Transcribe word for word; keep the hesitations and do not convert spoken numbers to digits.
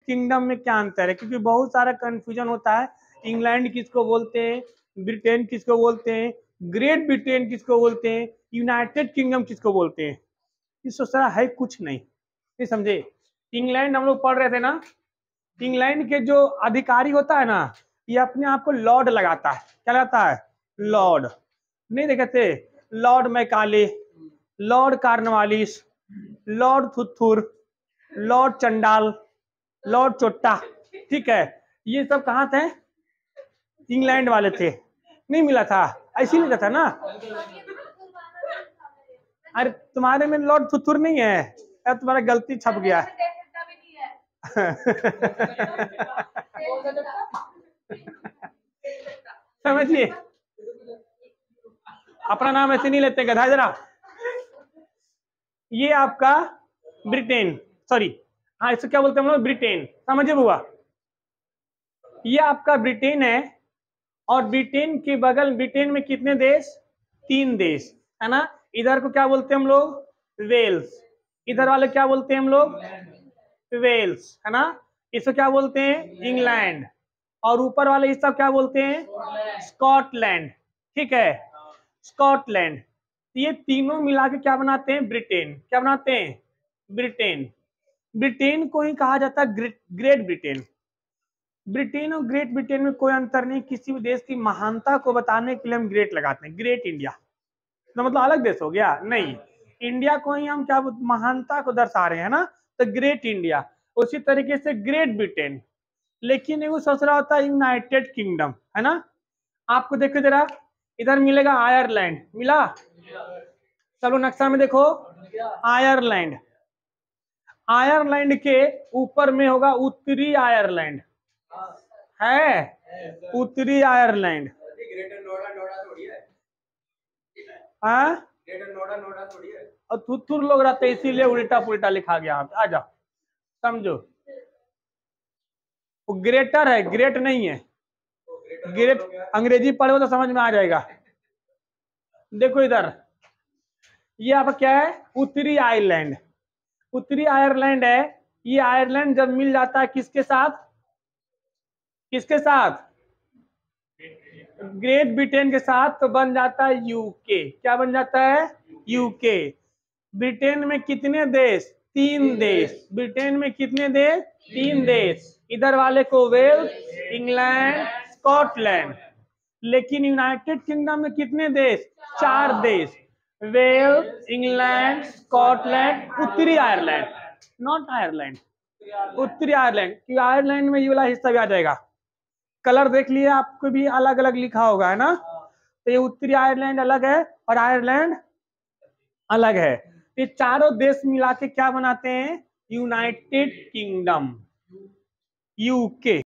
Kingdom में क्या अंतर है, क्योंकि बहुत सारा कंफ्यूजन होता है। इंग्लैंड किसको बोलते हैं, ब्रिटेन किसको बोलते हैं, ग्रेट ब्रिटेन किसको बोलते हैं, यूनाइटेड किंगडम किसको बोलते हैं, ये सोचा है कुछ नहीं, नहीं समझे। इंग्लैंड हम लोग पढ़ रहे थे ना, इंग्लैंड के जो अधिकारी होता है ना, ये अपने आप को लॉर्ड लगाता है। क्या लगाता है, लॉर्ड। नहीं देखे थे, lord Macaulay, lord Cornwallis, lord थुथुर, लॉर्ड चंडाल, लॉर्ड चोट्टा, ठीक है, ये सब कहाँ थे, इंग्लैंड वाले थे। नहीं मिला था, ऐसी लिखा था ना। अरे तुम्हारे में लॉर्ड थुथुर नहीं है, यार तुम्हारा गलती छप गया है। समझिए, अपना नाम ऐसे नहीं लेते गधा जरा। ये आपका ब्रिटेन, सॉरी हाँ इसको क्या बोलते हैं हम लोग, ब्रिटेन, समझिए बुआ। ये आपका ब्रिटेन है, और ब्रिटेन के बगल, ब्रिटेन में कितने देश, तीन देश है ना। इधर को क्या बोलते हैं हम लोग, वेल्स, इधर वाले क्या बोलते हैं हम लोग, वेल्स है ना। इसको क्या बोलते हैं, इंग्लैंड, और ऊपर वाले हिस्सा क्या बोलते हैं, स्कॉटलैंड, ठीक है, स्कॉटलैंड। ये तीनों मिला के क्या बनाते हैं, ब्रिटेन। क्या बनाते हैं, ब्रिटेन। ब्रिटेन को ही कहा जाता है ग्रेट ग्रेट ब्रिटेन। ब्रिटेन और ग्रेट ब्रिटेन में कोई अंतर नहीं, किसी भी देश की महानता को बताने के लिए हम ग्रेट लगाते हैं। ग्रेट इंडिया तो मतलब अलग देश हो गया, नहीं, इंडिया को ही हम क्या महानता को दर्शा रहे हैं ना, तो ग्रेट इंडिया। उसी तरीके से ग्रेट ब्रिटेन, लेकिन वो सोच रहा होता है यूनाइटेड किंगडम, है ना। आपको देखो जरा, इधर मिलेगा आयरलैंड, मिला, चलो नक्शा में देखो, आयरलैंड, आयरलैंड के ऊपर में होगा उत्तरी आयरलैंड, है उत्तरी आयरलैंड, हाँ और थुथुर लोग रहते हैं इसीलिए उल्टा पुल्टा लिखा गया। आ जाओ समझो, वो ग्रेटर है, ग्रेट नहीं है। ग्रेट अंग्रेजी पढ़ो तो समझ में आ जाएगा। देखो इधर, ये आपका क्या है, उत्तरी आयरलैंड, उत्तरी आयरलैंड है। ये आयरलैंड जब मिल जाता है किसके साथ, किसके साथ, ग्रेट ब्रिटेन के साथ, तो बन जाता है यूके। क्या बन जाता है, यूके। ब्रिटेन में कितने देश, तीन देश। ब्रिटेन में कितने देश, तीन देश। इधर वाले को वेल्स, इंग्लैंड, स्कॉटलैंड। लेकिन यूनाइटेड किंगडम में कितने देश, चार देश, वेल्स, इंग्लैंड, स्कॉटलैंड, उत्तरी आयरलैंड, नॉट आयरलैंड, उत्तरी आयरलैंड। क्योंकि आयरलैंड में ये वाला हिस्सा भी आ जाएगा। कलर देख लिए आपको भी अलग अलग लिखा होगा, है ना। तो ये उत्तरी आयरलैंड अलग है और आयरलैंड अलग है। ये चारों देश मिला के क्या बनाते हैं, यूनाइटेड किंगडम, यूके।